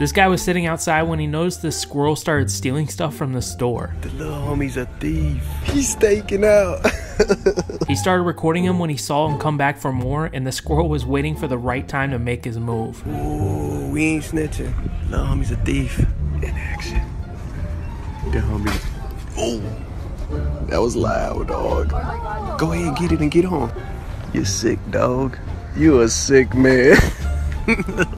This guy was sitting outside when he noticed the squirrel started stealing stuff from the store. The little homie's a thief. He's staking out. He started recording him when he saw him come back for more, and the squirrel was waiting for the right time to make his move. Ooh, we ain't snitching. Little homie's a thief. In action. The homie. Ooh. That was loud, dog. Go ahead, get it and get on. You're sick, dog. You a sick man.